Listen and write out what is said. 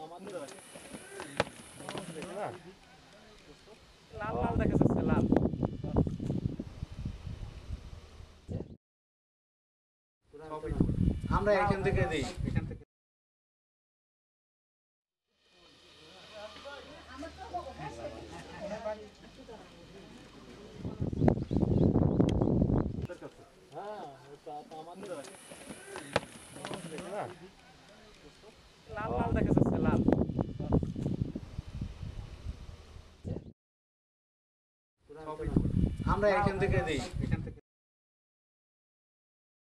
লাল লাল দেখা যাচ্ছে লাল। আমরা এখান থেকে দিই, এখান থেকে লাল লাল দেখা যাচ্ছে লাল। আমরা এখান থেকে দিই।